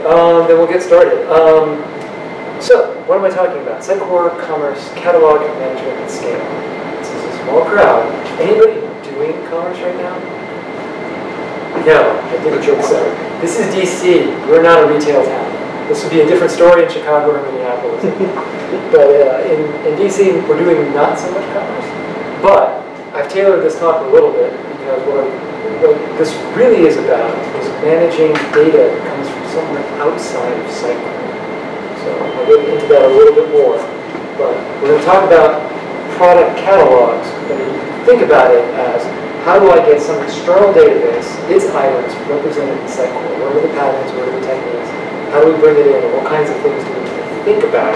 then we'll get started. So, what am I talking about? Sitecore Commerce, catalog management and scale. This is a small crowd. Anybody doing commerce right now? No, I didn't think so. This is DC. We're not a retail town. This would be a different story in Chicago or Minneapolis. But in DC, we're doing not so much commerce. But I've tailored this talk a little bit because what this really is about is managing data that comes from somewhere outside of Sitecore. So I'll get into that a little bit more. But we're going to talk about product catalogs. But you can think about it as, how do I get some external database, its items, represented in Sitecore? What are the patterns? What are the techniques? How do we bring it in? And what kinds of things do we need to think about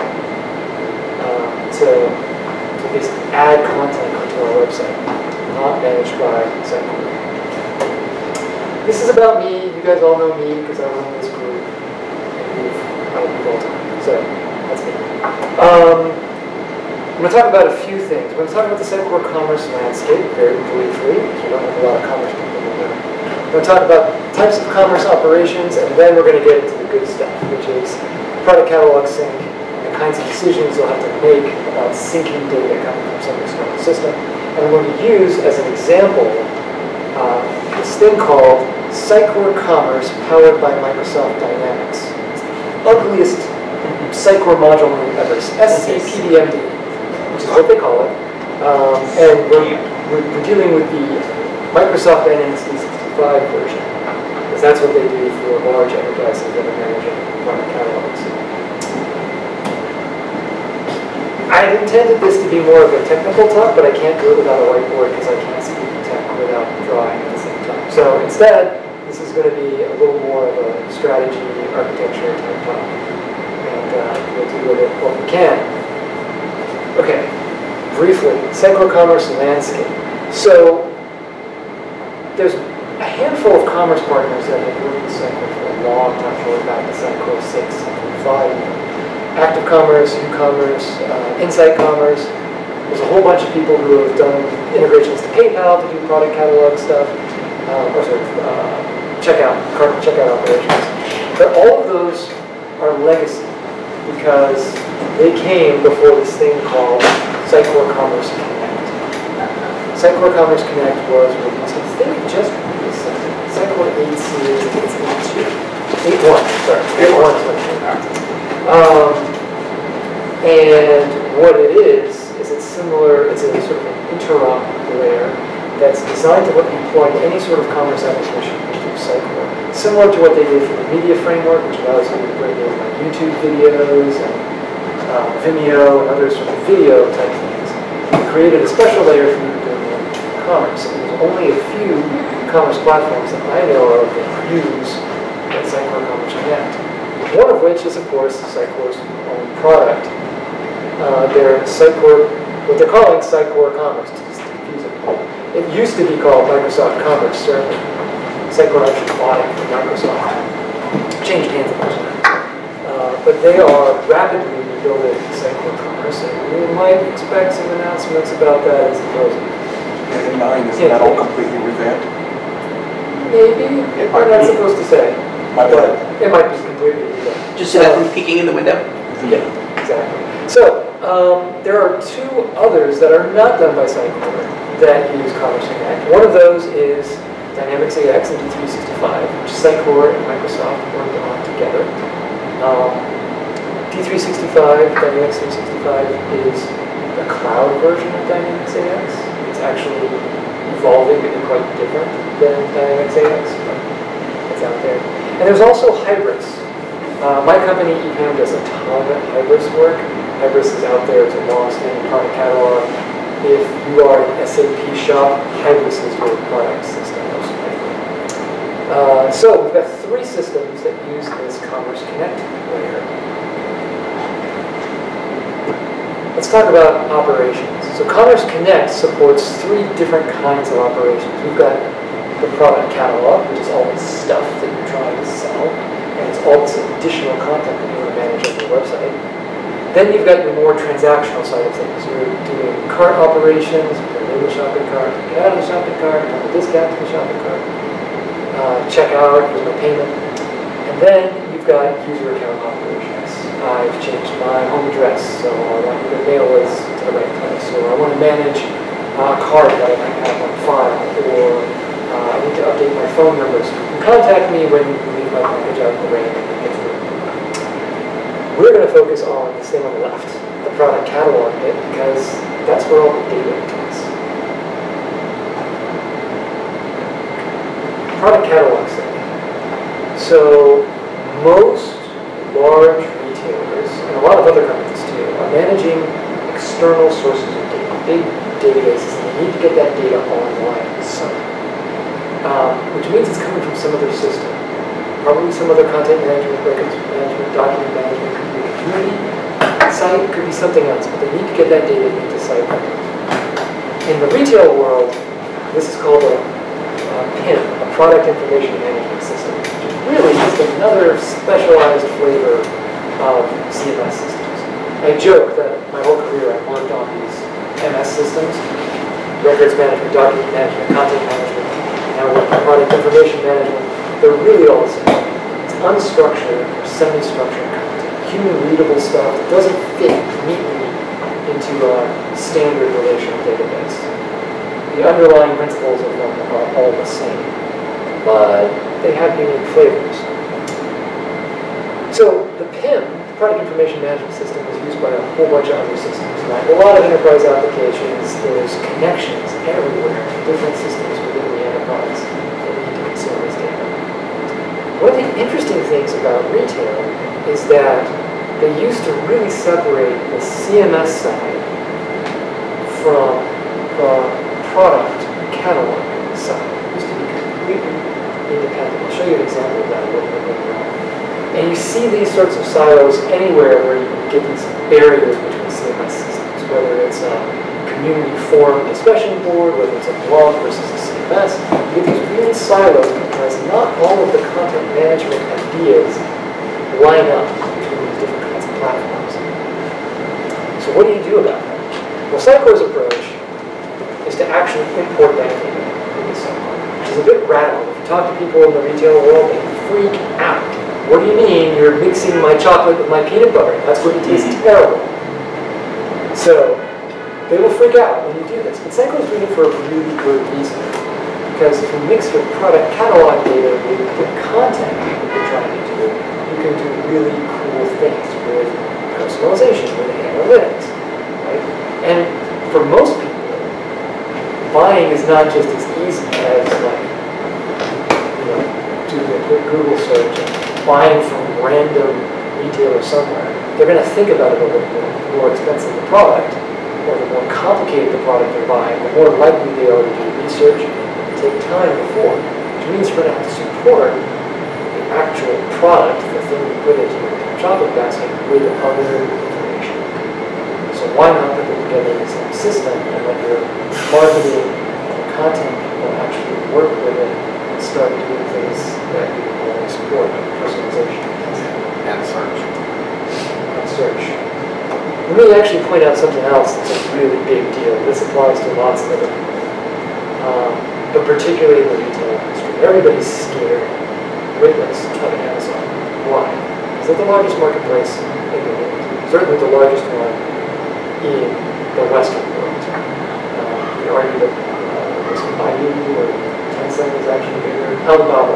to basically add content onto our website, not managed by Sitecore? This is about me. You guys all know me because I run this group. We've all done. So that's me. I'm going to talk about a few things. We're going to talk about the Sitecore Commerce landscape very briefly, because we don't have a lot of commerce people in there. We're going to talk about types of commerce operations, and then we're going to get into the good stuff, which is product catalog sync, and the kinds of decisions you'll have to make about syncing data coming from some external system. And I'm going to use as an example this thing called Sitecore Commerce powered by Microsoft Dynamics. It's the ugliest Sitecore module name ever. SCPDMD, which is what they call it. And we're dealing with the Microsoft Dynamics 365 version, because that's what they do for large enterprises that are managing product catalogs. I intended this to be more of a technical talk, but I can't do it without a whiteboard because I can't speak tech without drawing at the same time. So instead, this is going to be a little more of a strategy, architecture type talk. And we'll do with it what we can. Okay, briefly, Sitecore Commerce landscape. So there's a handful of commerce partners that have worked with Sitecore for a long time, going back to Sitecore 6, Sitecore 5. Active Commerce, Ecommerce, Insight Commerce. There's a whole bunch of people who have done integrations to PayPal to do product catalog stuff, cart checkout operations. But all of those are legacy because they came before this thing called Sitecore Commerce Connect. Sitecore Commerce Connect was released, I think, just recently. Sitecore 8 series, I think it's 8.2. 8.1, sorry. 8.1 is what it came. And what it is it's similar, it's a sort of an interop layer that's designed to let you plug any sort of commerce application into Sitecore. Similar to what they did for the media framework, which allows you to bring in like YouTube videos and Vimeo and other sort of video type things. They created a special layer for you to bring in commerce. And there's only a few commerce platforms that I know of that use that Sitecore Commerce Connect. One of which is, of course, Sitecore's own product. They're Sitecore, what they're calling Sitecore Commerce, just to confuse it. It used to be called Microsoft Commerce, certainly. Sitecore actually bought it from Microsoft. Changed hands of course. But they are rapidly rebuilding Sitecore Commerce, and we might expect some announcements about that as it goes. And in 9, isn't that all completely revamped? Maybe, I'm not supposed to say. But it might be completely revamped. Just so that from peeking in the window? Yeah, exactly. So, there are two others that are not done by Sitecore that use Commerce Connect. One of those is Dynamics AX and D365, which Sitecore and Microsoft worked on together. D365, Dynamics 365, is the cloud version of Dynamics AX. It's actually evolving to be quite different than Dynamics AX, but it's out there. And there's also Hybris. My company, EPAM, does a ton of Hybris work. Hybris is out there as a long-standing product catalog. If you are an SAP shop, Hybris is your product system, most likely. So we've got 3 systems that use this Commerce Connect layer. Let's talk about operations. So Commerce Connect supports 3 different kinds of operations. We've got the product catalog, which is all the stuff that you're trying to sell, and it's all this additional content that you want to manage on your website. Then you've got your more transactional side of things. You're doing cart operations, put it in the shopping cart, get out of the shopping cart, have a discount to the shopping cart, check out, here's my payment. And then you've got user account operations. I've changed my home address, so I want you to mail this to the right place. Or I want to manage a card that I might have on file. Or I need to update my phone numbers. You can contact me when you leave my package out in the rain and it gets ruined. We're going to focus on this thing on the left, the product catalog bit, because that's where all the data is. Product catalog thing. So most large retailers, and a lot of other companies too, are managing external sources of data, big databases, and they need to get that data online somewhere. Which means it's coming from some other system. Probably some other content management, records management, document management, could be a community site, could be something else, but they need to get that data into Sitecore. In the retail world, this is called a PIM, a Product Information Management System, which is really just another specialized flavor of CMS systems. I joke that my whole career I've worked on these MS systems, records management, document management, content management, now with product information management. They're really all the same. It's unstructured or semi-structured content, human-readable stuff that doesn't fit neatly into a standard relational database. The underlying principles of them are all the same, but they have unique flavors. So the PIM, the Product Information Management System, is used by a whole bunch of other systems. Like a lot of enterprise applications, there's connections everywhere to different systems within the enterprise that need to consume this data. One of the interesting things about retail is that they used to really separate the CMS side from the product catalog side. It used to be completely independent. I'll show you an example of that a little bit later on. And you see these sorts of silos anywhere where you get these barriers between CMS systems, whether it's a community forum discussion board, whether it's a blog versus a CMS. You get these weird silos because not all of the content management ideas line up between these different kinds of platforms. So what do you do about that? Well, Sitecore's approach is to actually import that data into Sitecore, which is a bit radical. If you talk to people in the retail world, they freak out. What do you mean you're mixing my chocolate with my peanut butter? That's going to taste terrible. So they will freak out when you do this. But Sitecore's doing it for a really good reason. Because if you mix your product catalog data with the content that you're trying to do, you can do really cool things with personalization, with analytics. Right? And for most people, buying is not just as easy as like, do a quick Google search and buying from random retailer somewhere. They're going to think about it a little bit. The more expensive the product, or the more complicated the product they're buying, the more likely they are to do research and take time before. Which means you're going to have to support the actual product, the thing you put into your shopping basket, with other information. So why not put them together in the same system and let your marketing and content people actually work with it and start doing things that you want to support, like personalization. And search. And search. Let me actually point out something else that's a really big deal. This applies to lots of other people, but particularly in the retail industry. Everybody's scared, witless of Amazon. Why? Because they're the largest marketplace in the world. Certainly the largest one in the Western world. You argue that Baidu or Tencent is actually bigger. Alibaba.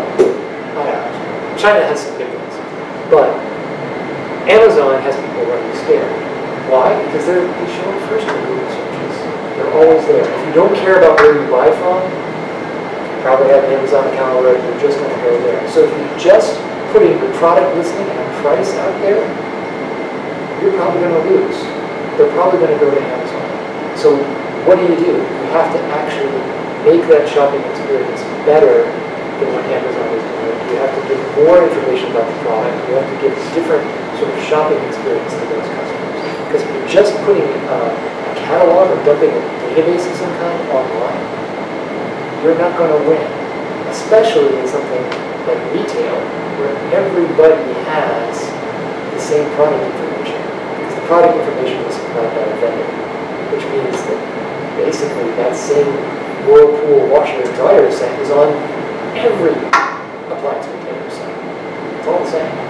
China has some big ones. But Amazon has people running scared. Why? Because they show up first in Google searches. They're always there. If you don't care about where you buy from, you probably have an Amazon account already, you're just going to go there. So if you're just putting your product listing and price out there, you're probably going to lose. They're probably going to go to Amazon. So what do? You have to actually make that shopping experience better than what Amazon is doing. You have to give more information about the product. You have to give different sort of shopping experience to those customers. Because if you're just putting a catalog or dumping a database of some kind online, you're not going to win. Especially in something like retail, where everybody has the same product information. Because the product information is supplied by a vendor, which means that basically that same Whirlpool washer and dryer set is on every appliance retailer site. It's all the same.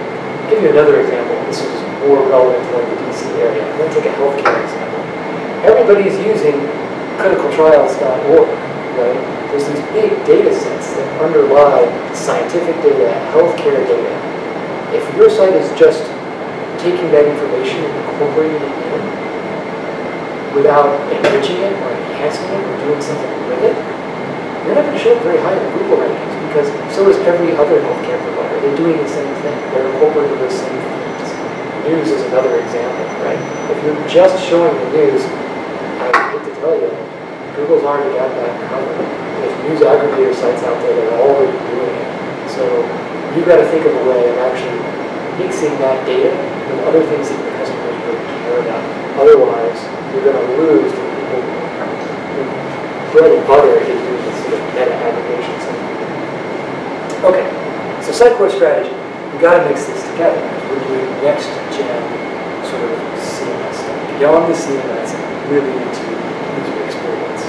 give you another example. This is more relevant to like the DC area. I'm going to take a healthcare example. Everybody's using clinicaltrials.org, right? There's these big data sets that underlie scientific data, healthcare data. If your site is just taking that information and incorporating it in without enriching it or enhancing it or doing something with it, you're not going to show up very high in Google rankings because so is every other healthcare provider. They're doing the same thing. They're incorporating those same things. News is another example, right? If you're just showing the news, I hate to tell you, Google's already got that covered. There's news aggregator sites out there that are already doing it. So you've got to think of a way of actually mixing that data with other things that your customers really care about. Otherwise, you're going to lose the people who bread and butter is doing this sort of meta aggregation stuff. Okay, so Sitecore strategy. We've got to mix this together. We're doing next gen sort of CMS stuff. Beyond the CMS, really into user experience.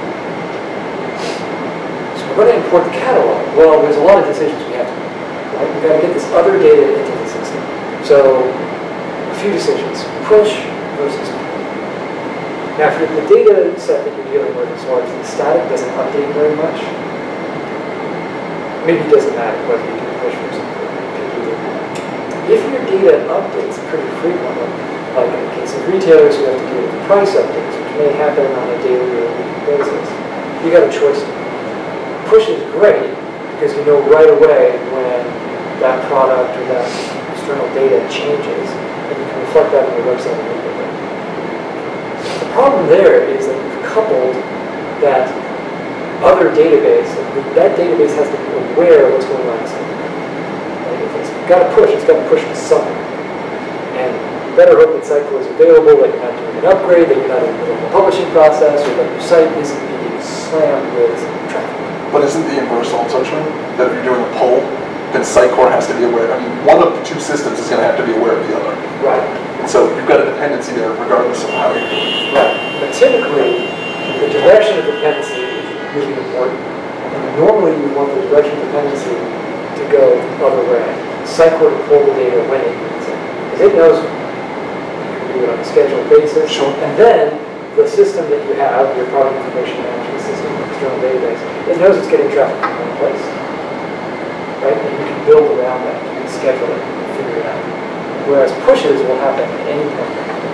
So we're going to import the catalog. Well, there's a lot of decisions we have to make. Right? We've got to get this other data into the system. So a few decisions. Push versus pull. Now, if the data set that you're dealing with is largely static, doesn't update very much, maybe it doesn't matter whether you do push versus pull. If your data updates pretty frequently, like in the case of retailers who have to deal with the price updates, which may happen on a daily or weekly basis, you got a choice to make. Push is great because you know right away when that product or that external data changes, and you can reflect that on your website immediately. The problem there is that you've coupled that other database, and that database has to be aware of what's going on inside. If it's got to push, it's got to push to something. And you better hope that Sitecore is available, that you're not doing an upgrade, that you're not in the middle of a publishing process, or that your site isn't being slammed with traffic. But isn't the inverse also true? That if you're doing a poll, then Sitecore has to be aware. I mean, one of the two systems is going to have to be aware of the other. Right. And so you've got a dependency there regardless of how you're doing it. Right. But typically, the direction of dependency is really important. And normally you want the direction of dependency to go the other way. Sitecore to pull the data when it needs it. Because it knows you can do it on a scheduled basis. Sure. And then the system that you have, your product information management system, external database, it knows it's getting traffic from one place. Right? And you can build around that. You can schedule it and figure it out. Whereas pushes will happen at any point.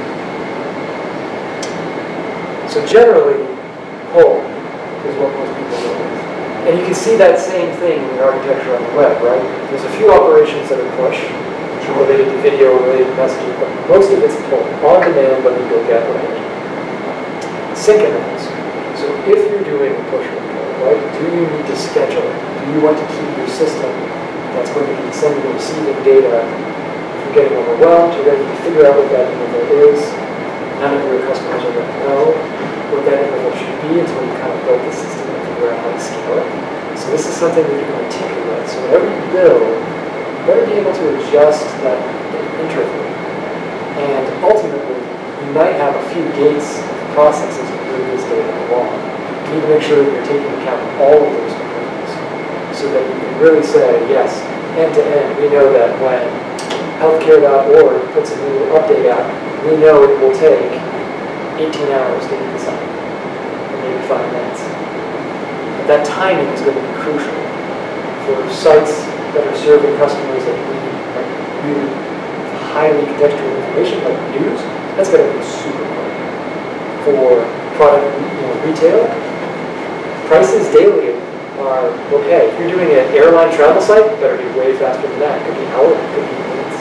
So generally, pull is what most people do. And you can see that same thing in the architecture on the web, right? There's a few operations that are push, related to video, related to messaging, but most of it's pull. On demand, let me go get what I need. Synchronize. So if you're doing a push or pull, right, do you need to schedule it? Do you want to keep your system that's going to be sending and receiving data from getting overwhelmed? You're going to need to figure out what that interval is. None of your customers are going to know what that interval should be until you kind of build the system and figure out how to scale it. So this is something that you're going to tinker with. So whatever you build, you better be able to adjust that interval. And ultimately, you might have a few gates processes to move this data along. You need to make sure that you're taking account of all of those components so that you can really say, yes, end to end, we know that when healthcare.org puts a new update out, we know it will take 18 hours to get this up, or maybe 5 minutes. But that timing is going to be crucial for sites that are serving customers that need like really highly contextual information, like news. That's going to be super quick. For product, retail, prices daily are okay. If you're doing an airline travel site, it better be way faster than that. It could be hours, it could be minutes.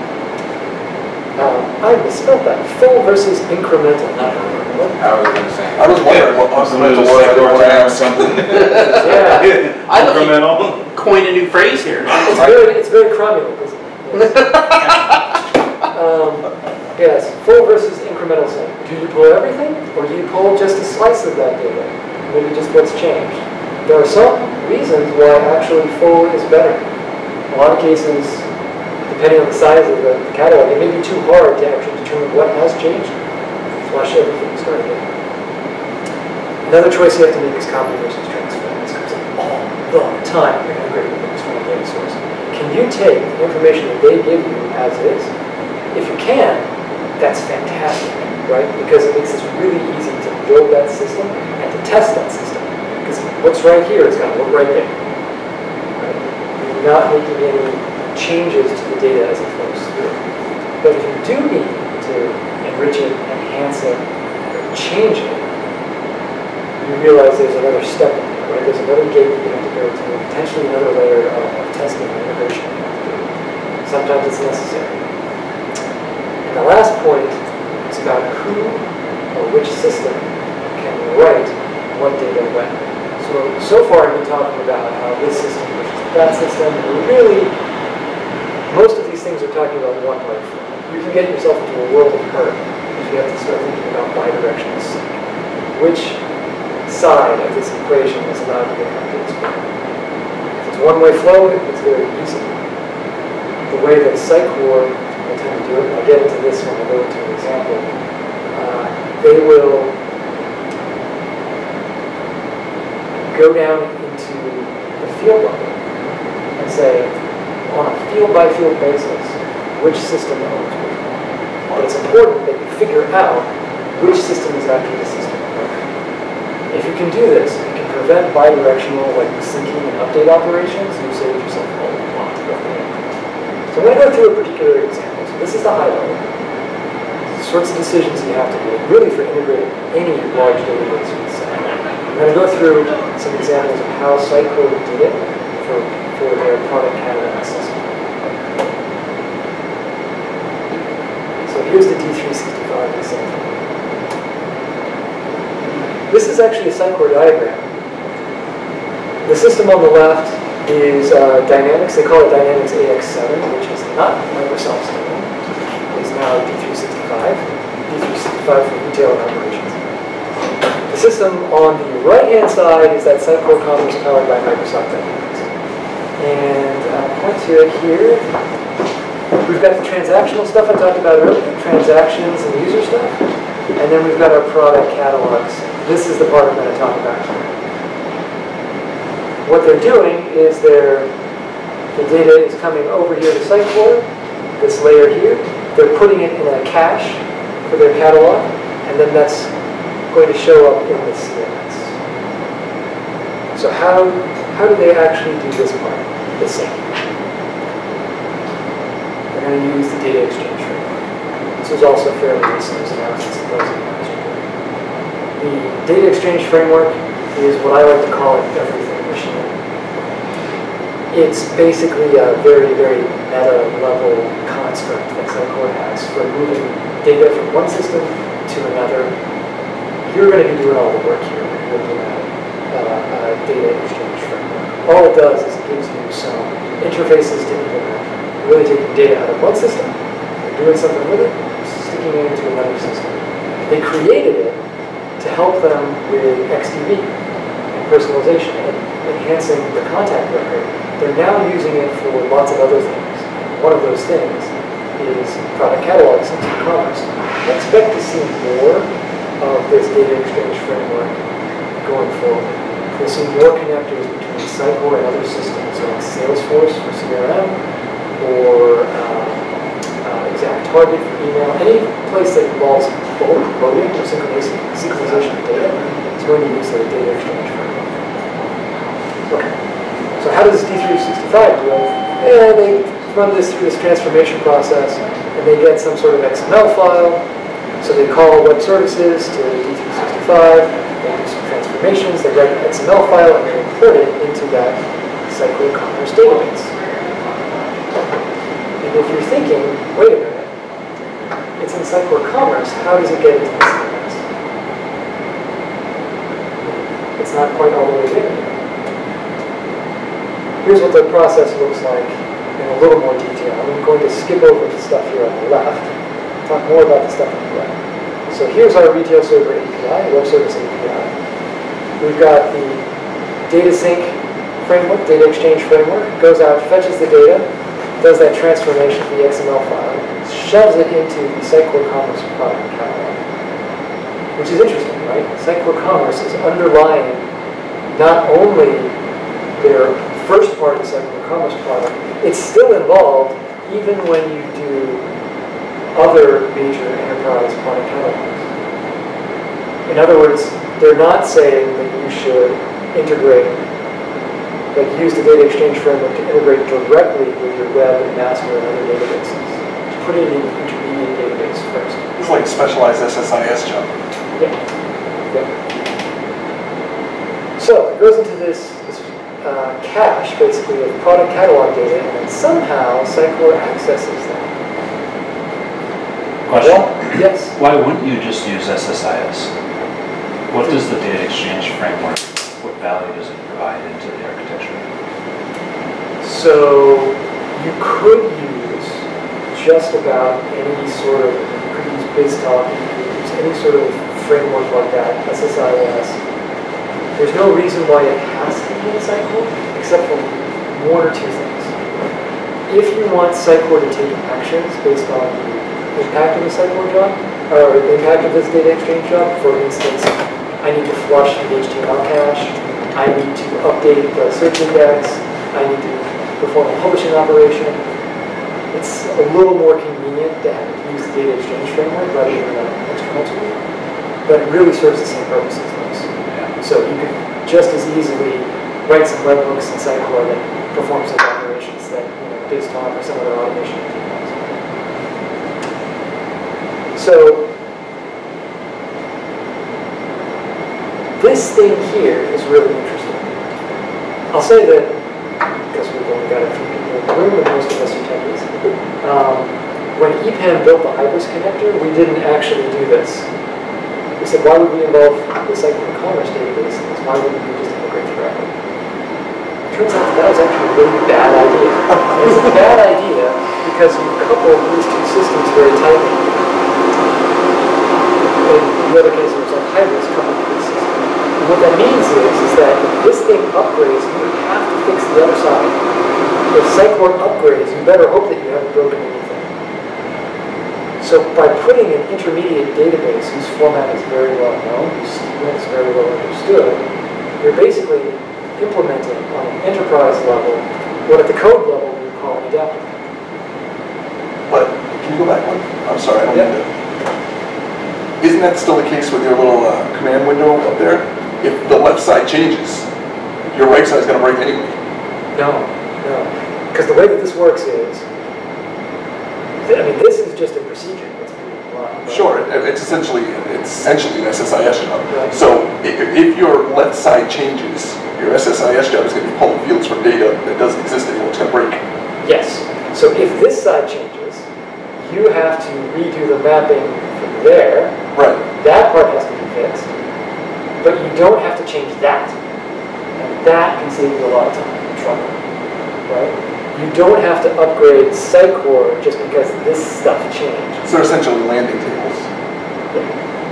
I misspelled that. Full versus incremental, not incremental. I was going to say. I was wondering what was the word or something. Yeah. I thought Incremental. you coined a new phrase here. It's very crumulent. Yes, full versus incremental sync. Do you pull everything, or do you pull just a slice of that data? Maybe just what's changed. There are some reasons why actually full is better. In a lot of cases, depending on the size of the catalog, it may be too hard to actually determine what has changed. Flush everything, start again. Another choice you have to make is copy versus transfer. This comes up all the time when you're integrating with an external data source. Can Can you take the information that they give you as is? If you can, that's fantastic, right? Because it makes it really easy to build that system and to test that system. Because what's right here is going to look right there. Right? You're not making any changes to the data as it flows through. But if you do need to enrich it, enhance it, or change it, you realize there's another step in there, right? There's another gate that you have to go to, potentially another layer of testing and integration you have to do. Sometimes it's necessary. And the last point is about who or which system can write what data when. So far I've been talking about how this system versus that system, and really, most of these things are talking about one way flow. You can get yourself into a world of hurt if you have to start thinking about bidirectional sync. Which side of this equation is allowed to get up to this point? If it's one-way flow, it's very easy. The way that Sitecore will tend to do it, and I'll get into this when I go into an example, they will go down into the field level and say, on a field-by-field basis, which system owns which one. But it's important that you figure out which system is actually the system. If you can do this, you can prevent bidirectional like syncing and update operations, you save yourself a lot of work. So I'm going to go through a particular example. So this is the high level. The sorts of decisions you have to make, really for integrating any large database with Sitecore. I'm going to go through some examples of how Sitecore did it for their product catalog system. So here's the D365 example. This is actually a Sitecore diagram. The system on the left is Dynamics. They call it Dynamics AX7, which is not Microsoft's name. It's now D365. D365 for retail and operations. The system on the right-hand side is that Sitecore Commerce powered by Microsoft Dynamics. And point to it here. We've got the transactional stuff I talked about earlier, transactions and user stuff. And then we've got our product catalogs. This is the part I'm going to talk about here. What they're doing is the data is coming over here to Sitecore, this layer here. They're putting it in a cache for their catalog, and then that's going to show up in the CMS. So how do they actually do this part, the sync? They're going to use the data exchange framework. This is also fairly recent, as announced in Symposium last year. The data exchange framework is what I like to call an everything machine. It's basically a very, very meta-level construct that Sitecore has for moving data from one system to another. You're going to be doing all the work here when you're doing a data exchange framework. All it does is it gives you some interfaces to implement. You're really taking data out of one system, you're doing something with it, sticking it into another system. They created it to help them with XDB and personalization and enhancing the contact record. They're now using it for lots of other things. One of those things is product catalog systems for commerce. I expect to see more of this data exchange framework going forward. We'll see more connectors between Sitecore and other systems like Salesforce for CRM or ExactTarget for email. Any place that involves bulk loading or synchronization of data is going to use their data exchange framework. Okay. So how does D365 do it? Yeah, they run this through this transformation process, and they get some sort of XML file. So they call web services to D365, they do some transformations, they write an XML file, and they import it into that Sitecore Commerce database. And if you're thinking, wait a minute, it's in Sitecore Commerce, how does it get into the CMS? It's not quite all the way there. Here's what the process looks like in a little more detail. I'm going to skip over the stuff here on the left, talk more about the stuff on the right. So here's our retail server API, web service API. We've got the data sync framework, data exchange framework, goes out, fetches the data, does that transformation of the XML file, shoves it into the Sitecore Commerce product catalog. Which is interesting, right? Sitecore Commerce is underlying not only their first part of the Sitecore Commerce product, it's still involved even when you do other major enterprise product catalogs. In other words, they're not saying that you should integrate, like use the data exchange framework to integrate directly with your web and master and other databases. Put it in an intermediate database first. It's like a specialized SSIS job. Yeah. Yeah. So it goes into this cache, basically, of product catalog data, and then somehow Sitecore accesses that. Question? Yes? Why wouldn't you just use SSIS? What does the data exchange framework, what value does it provide into the architecture? So you could use just about any sort of, you could use BizTalk, you could use any sort of framework like that, SSIS. There's no reason why it has to be in Sitecore, except for one or two things. If you want Sitecore to take actions based on the impact of the Sitecore job, or the impact of this data exchange job, for instance, I need to flush the HTML cache, I need to update the search index, I need to perform a publishing operation, it's a little more convenient to use the data exchange framework rather than an external tool, but it really serves the same purpose as those. So you could just as easily write some webhooks in Sitecore that perform some operations that BizTalk or some other automation does. So this thing here is really interesting. I'll say that, because we've only got a few people in the room and most of us are techies, when EPAM built the Hybris connector, we didn't actually do this. We said, why would we involve the Sitecore Commerce database in this? Why wouldn't we just integrate directly? Turns out that was actually a really bad idea. And it's a bad idea because you couple these two systems very tightly. In the other case, it was like Hybris coupled with this system. And what that means is that if this thing upgrades, you have to fix the other side. If Sitecore upgrades, you better hope that you haven't broken anything. So by putting an intermediate database whose format is very well known, whose schema is very well understood, you're basically implementing on an enterprise level what at the code level we would call an adapter. But, can you go back one? I'm sorry, I don't mean to. Isn't that still the case with your little command window up there? If the left side changes, your right side is going to break anyway. No. Because the way that this works is, I mean, this is just a procedure. Let's be blunt, right? Sure, it's essentially an SSIS job. Right. So if your left side changes, your SSIS job is going to be pulling fields from data that doesn't exist anymore. It's going to break. Yes. So if this side changes, you have to redo the mapping from there. Right. That part has to be fixed. But you don't have to change that. And that can save you a lot of time and trouble. Right? You don't have to upgrade Sitecore just because this stuff changed. So they're essentially landing tables. Yeah.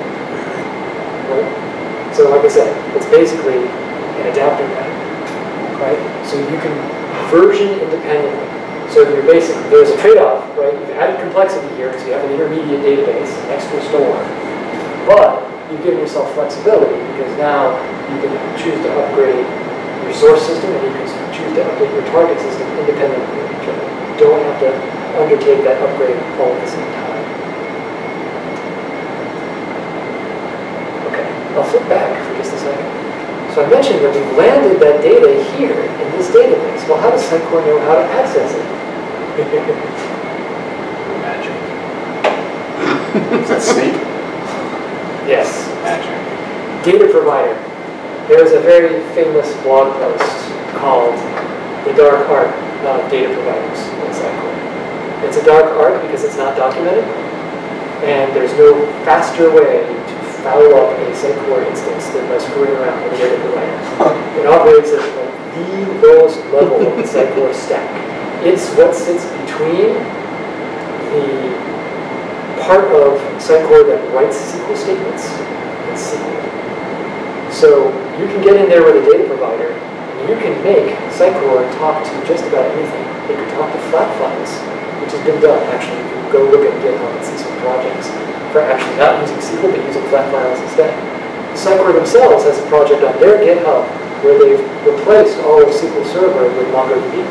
Right? So like I said, it's basically an adapter pattern, right? So you can version independently. So you're basically, there's a trade-off, right? You've added complexity here because you have an intermediate database, an extra store, but you've given yourself flexibility because now you can choose to upgrade your source system and you can choose to update your target system independently of each other. You don't have to undertake that upgrade all at the same time. Okay, I'll flip back for just a second. So I mentioned that we've landed that data here in this database. Well, how does Sitecore know how to access it? Magic. Is that Snape? Yes. Magic. Data provider. There's a very famous blog post called The Dark Art of Data Providers in Sitecore. It's a dark art because it's not documented, and there's no faster way to foul up a Sitecore instance than by screwing around with a data provider. It operates at the lowest level of the Sitecore stack. It's what sits between the part of Sitecore that writes SQL statements and SQL. So you can get in there with a data provider, and you can make Sitecore talk to just about anything. It can talk to flat files, which has been done. Actually, you can go look at GitHub and see some projects for actually not using SQL, but using flat files instead. Sitecore themselves has a project on their GitHub where they've replaced all of SQL Server with MongoDB.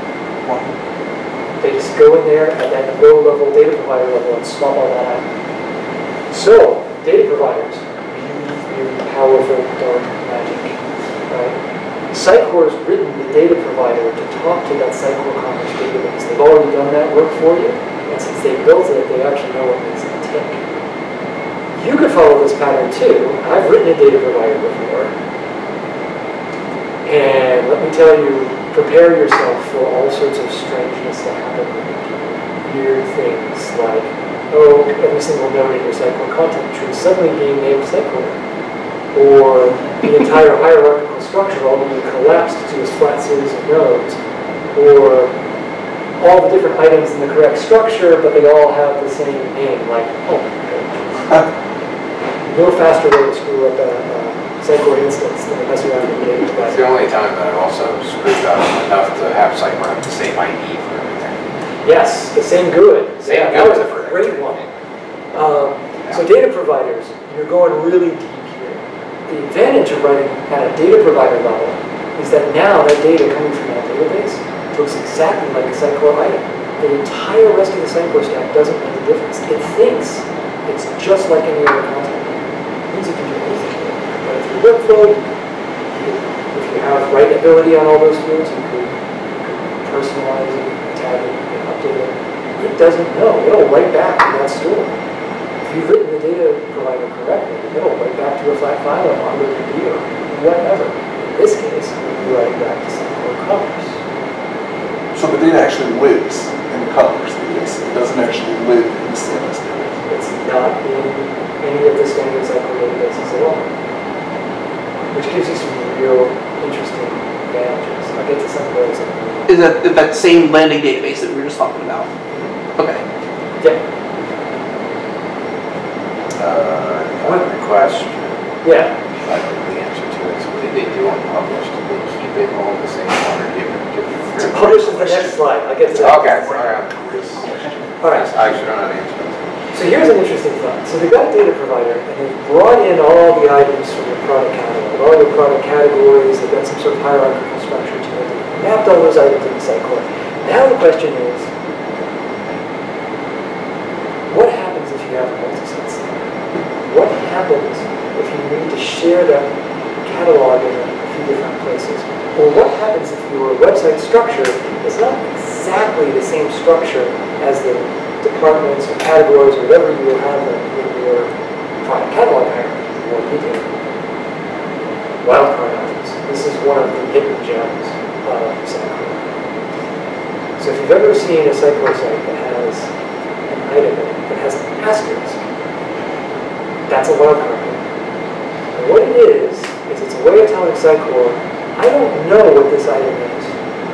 They just go in there at that low-level data provider level and swap all that out. So, data providers, really powerful dark magic, right? Sitecore's written the data provider to talk to that Sitecore Commerce database. They've already done that work for you, and since they built it, they actually know what makes it tick. You could follow this pattern too. I've written a data provider before, and let me tell you, prepare yourself for all sorts of strangeness to happen. Weird things like, oh, every single node in your Sitecore content tree is suddenly being named Sitecore. Or the entire hierarchical structure all being collapsed to this flat series of nodes. Or all the different items in the correct structure, but they all have the same name, like, oh my god. No faster way to screw up a Sitecore instance than to mess around with the data provider. It's the only time that I've also screwed up enough to have Sitecore have the same ID for everything. Yes, the same good. Same That good was a for great one. Yeah. So data providers, you're going really deep here. The advantage of writing at a data provider level is that now that data coming from that database looks exactly like a Sitecore item. The entire rest of the Sitecore stack doesn't make a difference. It thinks it's just like any other content. It means it can do anything. But if your workflow, if you have writability on all those fields, you could personalize it, tag it, and update it. It doesn't know. It'll write back to that store. If you've written the data provider correctly, it'll write back to a flat file or MongoDB or whatever. In this case, we'll be writing back to Sitecore Commerce. So the data actually lives in the Commerce database. It doesn't actually live in the CMS database. It's not in any of the standard Sitecore databases at all, which gives you some real interesting advantages. I'll get to some of those in a minute. Is that same landing database that we were just talking about? Okay. Yeah. One question. Yeah. I don't know the answer to it. So what did they do on publish? Did they keep it all the same one or give it different? So publish is the next slide. I'll get to that. Okay, all right. All right. I actually don't know the answer. So here's an interesting thought. So they've got a data provider, and they've brought in all the items from your product catalog, all your product categories. They've got some sort of hierarchical structure to it. They've mapped all those items into Sitecore. Now the question is, what happens if you have a multi-site site? What happens if you need to share that catalog in a few different places? Or what happens if your website structure is not exactly the same structure as the departments or categories or whatever you will have in your product catalog hierarchy? What do you do? Wildcard items. This is one of the hidden gems of Sitecore. So if you've ever seen a Sitecore site that has an item in it that has an asterisk, that's a wildcard item. And what it is it's a way of telling Sitecore, I don't know what this item is.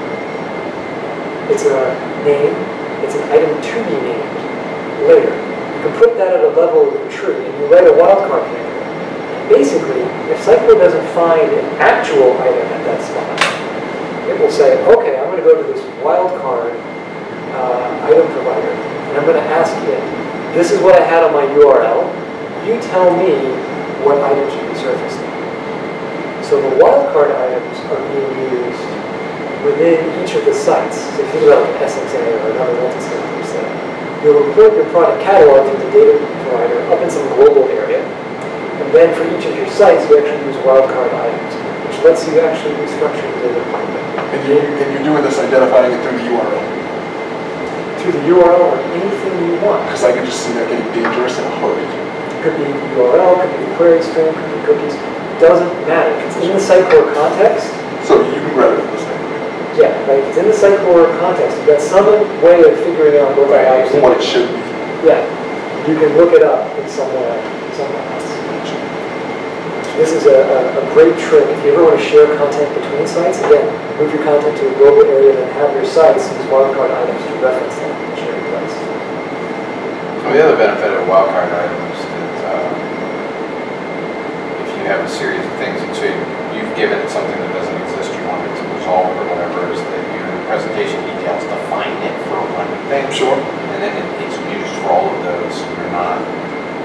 It's a name. It's an item to be named later. You can put that at a level of the tree, and you write a wildcard handler. Basically, if Sitecore doesn't find an actual item at that spot, it will say, okay, I'm going to go to this wildcard item provider, and I'm going to ask it, this is what I had on my URL. You tell me what item should be surfaced. So the wildcard items are being used within each of the sites. So if you think about like SXA or another multi-site website, you'll import your product catalog through the data provider up in some global area. And then for each of your sites, you actually use wildcard items, which lets you actually restructure the data pipeline. And you're doing this identifying it through the URL? Through the URL or anything you want. Because I can just see that getting dangerous in a hurry. It could be URL, could be the query string, could be cookies. Doesn't matter. If it's in the Sitecore context. So you can grab it from the Sitecore. Yeah, right. If it's in the Sitecore context, you've got some way of figuring out what that item is. What it should be. Yeah, you can look it up in somewhere else. This is a great trick. If you ever want to share content between sites, again, move your content to a global area and have your sites use wildcard items to reference them in a shared place. Well, the other benefit of wildcard items is that if you have a series of things, and so you've given it something that doesn't exist, you want it to resolve or whatever, is that you in the presentation details define it for one thing. Sure. And then it's used for all of those. You're not,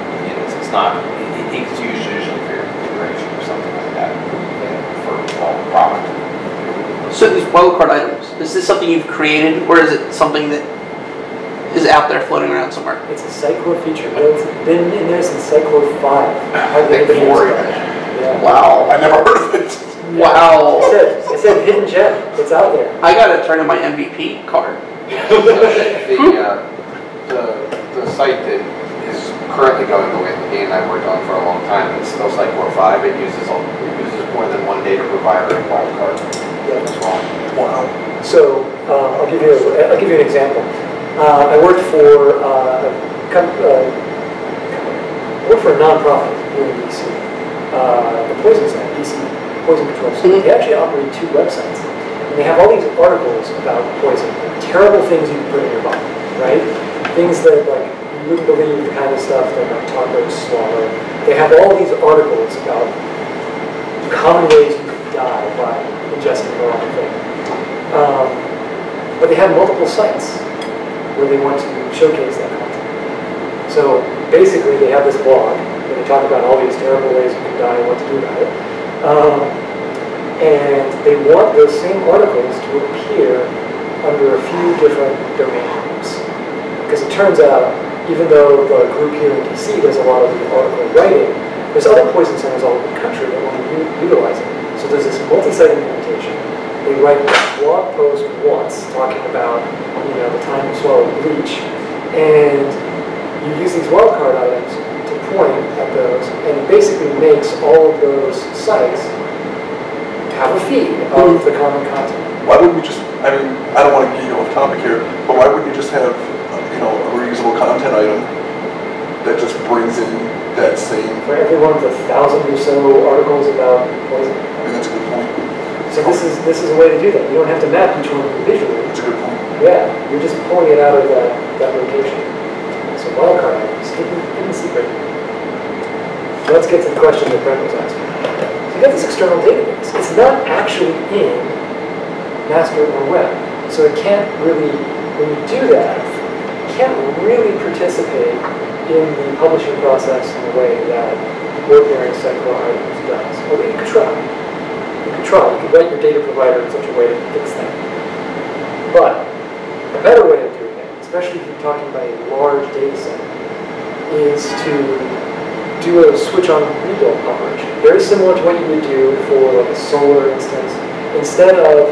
it's not, it's used usually for your configuration or something like that for all of So these wildcard items, is this something you've created, or is it something that is out there floating around somewhere? It's a Sitecore feature. It's been in there since Sitecore 5. I think Anybody knows 4 about even. it? Yeah. Wow. I never heard of it. Wow. I said hidden gem. It's out there. I gotta turn in my MVP card. The site that is currently going the way that Dean and I worked on for a long time, it's still Sitecore 5. It uses more than one data provider and wildcard as well. Wow. So I'll give you an example. I worked for a nonprofit here in DC, the Poison Center, DC Poison Control Center. They actually operate 2 websites, and they have all these articles about poison, terrible things you can put in your body, right? Things that like you wouldn't believe the kind of stuff that like toddlers swallow. They have all these articles about common ways you could die by ingesting the wrong thing. But they have multiple sites where they want to showcase that content. So basically they have this blog where they talk about all these terrible ways you can die and what to do about it. And they want those same articles to appear under a few different domain names. Because it turns out, even though the group here in DC does a lot of the article writing, there's other poison centers all over the country that want to utilize it. So there's this multi-site implementation. They write a blog post once talking about, the time you swallow bleach, and you use these wildcard items to point at those, and it basically makes all of those sites have a feed of the common content. Why wouldn't we just, I don't want to get you off topic here, but why wouldn't you just have, a reusable content item that just brings in that same... For every one of the 1,000 or so articles about poison. That's a good point. So this is a way to do that. You don't have to map each one individually. That's a good point. Yeah, you're just pulling it out of that location. So wildcard items, hidden secret. So let's get to the question that Brent was asking. So you got this external database. It's not actually in master or web. So it can't really, when you do that, it can't really participate in the publishing process in a way that ordinary Sitecore items does. Although you could try. You could write your data provider in such a way to fix that. But a better way of doing it, especially if you're talking about a large data set, is to do a switch on rebuild operation. Very similar to what you would do for like a solar instance. Instead of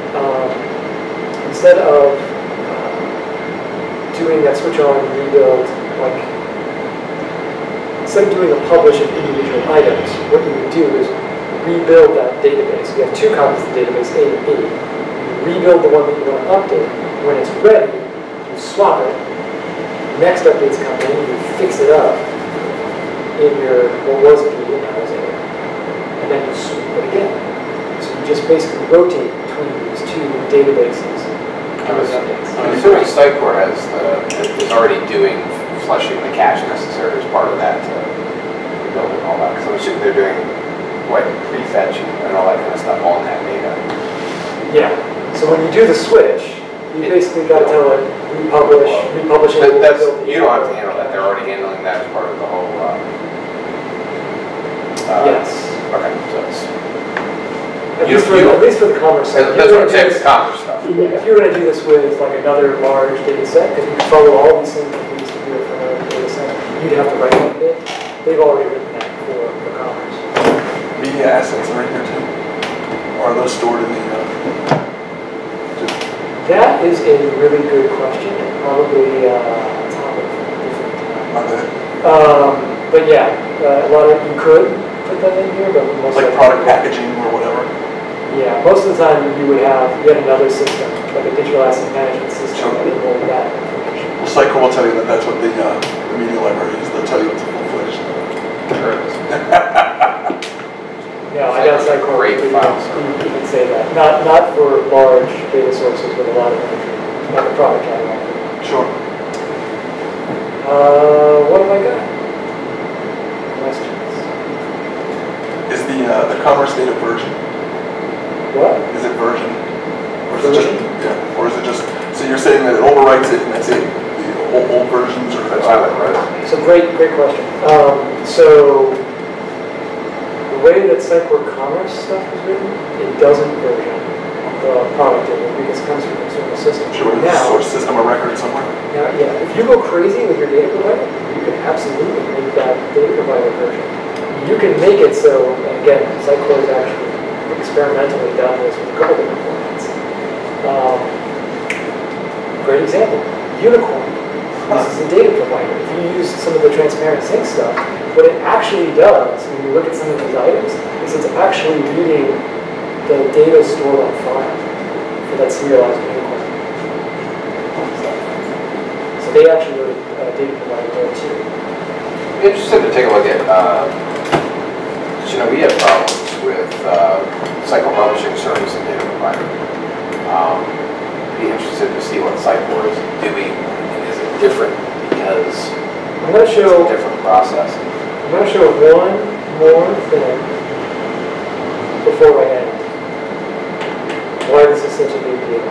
doing that switch on rebuild, instead of doing a publish of individual items, what you would do is rebuild that database. You have 2 copies of the database, A and B. You rebuild the one that you want to update. When it's ready, you swap it. Next updates come in, you fix it up in your, what was B and now is A. And then you swap it again. So you just basically rotate between these 2 databases. I'm assuming Sitecore is already flushing the cache necessary as part of that to rebuild and all that. Because I'm assuming they're doing prefetch and all that kind of stuff on that data. Yeah. So when you do the switch, you basically got to tell it republish it. You don't have to handle that. They're already handling that as part of the whole. Yes. Okay. So it's. At least for the commerce side. That's what I'm saying. It's commerce stuff. If you're going to do this with like another large data set, because you can follow all these things that needs to do it for another data set, you'd have to write one bit. They've already written that for commerce. Media assets are in here too? Or are those stored in the... That is a really good question, and probably a topic for a different time. But yeah, a lot of you could put that in here, but most like product packaging or whatever? Yeah, most of the time you would have yet another system, like a digital asset management system that would hold that information. Well, Sitecore will tell you that that's what the media library is. They'll tell you it's a full-fledged. No, I got Sitecore. Great files. You can say that. Not for large data sources with a lot of imagery, like a product catalog. Sure. What have I got? Questions? Is the commerce data version? What? Is it version? Or is it just, yeah, or is it just, so you're saying that it overwrites it and that's it? The old versions or that's how it runs? So great question. So the way that Sitecore Commerce stuff is written, it doesn't version. the product data because it comes from an external system. Sure, with a source system or record somewhere. Now, yeah, if you go crazy with your data provider, you can absolutely make that data provider version. You can make it so, and again, Sitecore has actually experimentally done this with a couple different formats. Great example, Unicorn. This is a data provider. If you use some of the transparent sync stuff, what it actually does, when you look at some of these items, is it's actually reading the data stored on file for that serialized Unicorn. So they actually wrote a data provider there too. Interested to take a look at, we have problems with Sitecore Publishing Service and data provider. Be interested to see what Sitecore is doing. Is it different because I'm going to show it's a different process? I'm going to show one more thing before I end. Why this is such a big deal,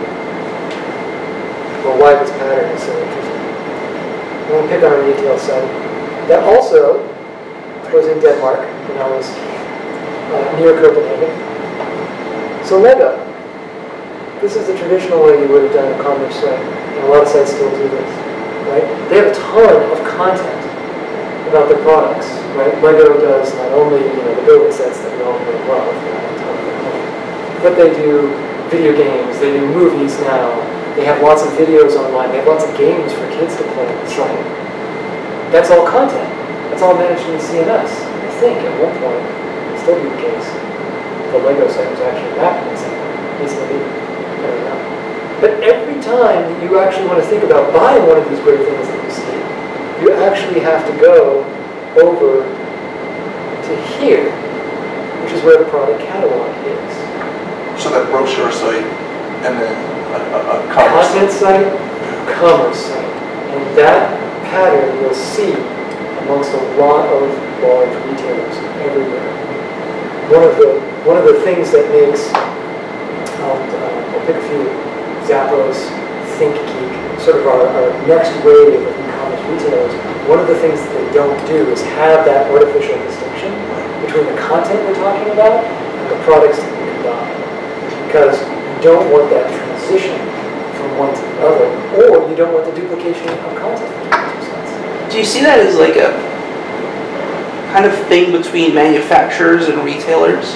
or why this pattern is so interesting. I'm going to pick on a retail site that also was in Denmark when I was near Copenhagen. So Lego. This is the traditional way you would have done a commerce site, and a lot of sites still do this, right? They have a ton of content about their products, right? Lego does not only the building sets that we all know and love, but they do video games, they do movies now, they have lots of videos online, they have lots of games for kids to play on the site. That's all content. That's all managed in CMS. I think at one point, it'll still be the case. The Lego site was actually mapped in CMS. But every time that you actually want to think about buying one of these great things that you see, you actually have to go over to here, which is where the product catalog is. So that brochure site, and then a commerce Content site, commerce site. And that pattern you'll see amongst a lot of large retailers everywhere. One of the things that makes, I'll pick a few, Zappos, ThinkGeek, sort of our next wave of e-commerce retailers. One of the things that they don't do is have that artificial distinction between the content we're talking about and the products that you can buy. Because you don't want that transition from one to the other, or you don't want the duplication of content. Do you see that as like a kind of thing between manufacturers and retailers?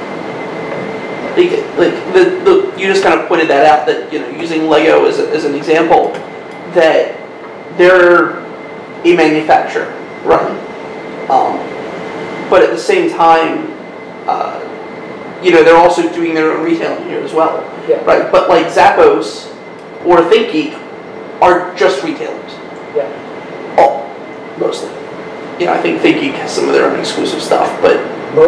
Like you just kind of pointed that out, that using Lego as an example, that they're a manufacturer, right? But at the same time, they're also doing their own retailing here as well, Yeah. right? But like Zappos or ThinkGeek are just retailers. Yeah. Oh, mostly. I think ThinkGeek has some of their own exclusive stuff, but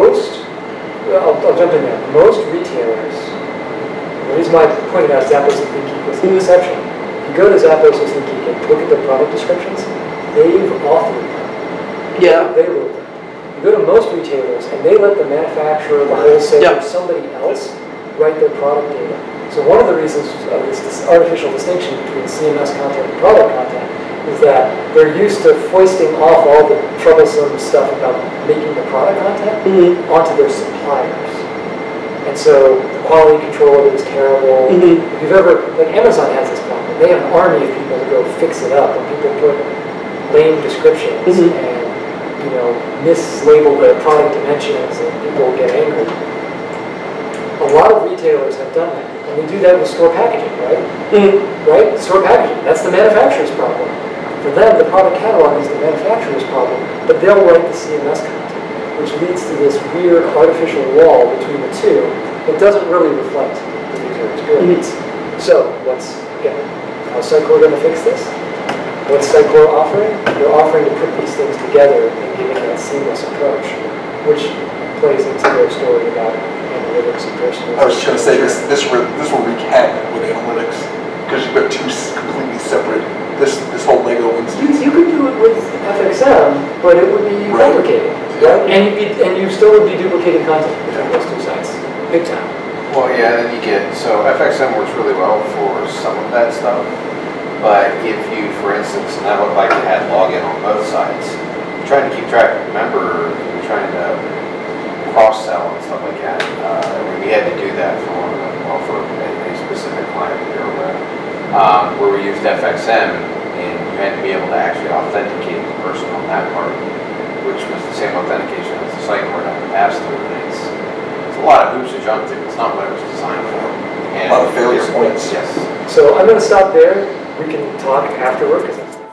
I'll jump in there. Most retailers, the reason why I pointed out Zappos and ThinkGeek was the exception. If you go to Zappos or ThinkGeek and look at their product descriptions, they've authored them. yeah, They wrote them. You go to most retailers and they let the manufacturer, the wholesaler, somebody else write their product data. So one of the reasons of this artificial distinction between CMS content and product content is that they're used to foisting off all the troublesome stuff about making the product content onto their suppliers. And so the quality control of it is terrible. If you've ever, like Amazon has this problem. They have an army of people to go fix it up, and people put lame descriptions and mislabel the product dimensions, and people get angry. A lot of retailers have done that. And we do that with store packaging, right? Right? Store packaging, that's the manufacturer's problem. For them, the product catalog is the manufacturer's problem, but they'll write the CMS content, which leads to this weird artificial wall between the two that doesn't really reflect the user experience. So, how's Sitecore going to fix this? What's Sitecore offering? They're offering to put these things together and giving that seamless approach, which plays into their story about analytics and personalization. I was going to say, this will wreak havoc with analytics, because you've got two completely separate, this whole Lego instance. You could do it with FXM, but it would be complicated, right? And you still would be duplicating content between those two sites, big time. Well, yeah, then so FXM works really well for some of that stuff, but if you, for instance, and that looked like it had login on both sides, you're trying to keep track, remember, you're trying to cross-sell and stuff like that. We had to do that for one of well for a specific client that you're aware of. Where we used FXM, and you had to be able to actually authenticate the person on that part, which was the same authentication as the Sitecore had to pass through. And it's a lot of hoops to jump through. It's not what it was designed for. And A lot of failure points. Yes. So I'm going to stop there. We can talk afterward because